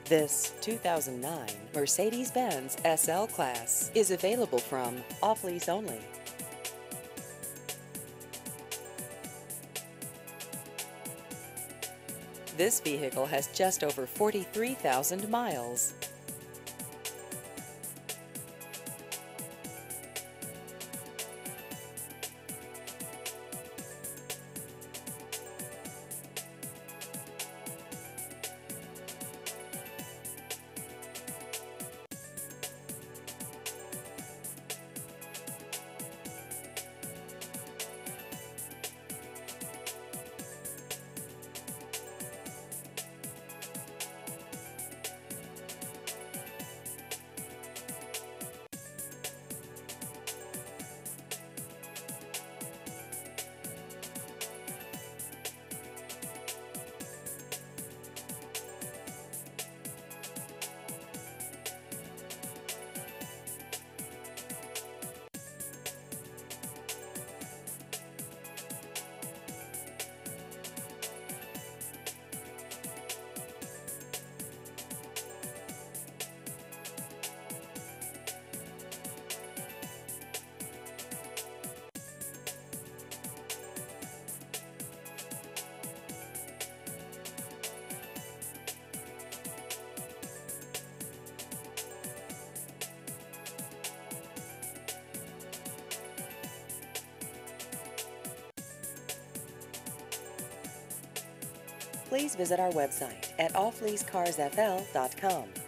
This 2009 Mercedes-Benz SL Class is available from off-lease only. This vehicle has just over 43,000 miles. Please visit our website at offleasecarsfl.com.